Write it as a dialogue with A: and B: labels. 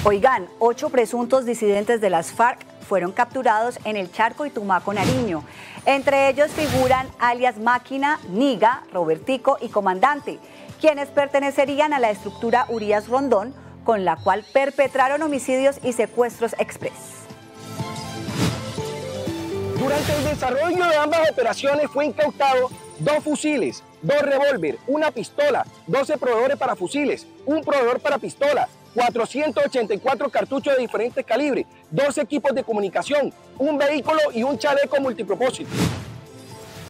A: Oigan, 8 presuntos disidentes de las FARC fueron capturados en el Charco y Tumaco, Nariño. Entre ellos figuran alias Máquina, Niga, Robertico y Comandante, quienes pertenecerían a la estructura Urias Rondón, con la cual perpetraron homicidios y secuestros express.
B: Durante el desarrollo de ambas operaciones fue incautado 2 fusiles, 2 revólver, una pistola, 12 proveedores para fusiles, un proveedor para pistolas, 484 cartuchos de diferentes calibres, 2 equipos de comunicación, un vehículo y un chaleco multipropósito.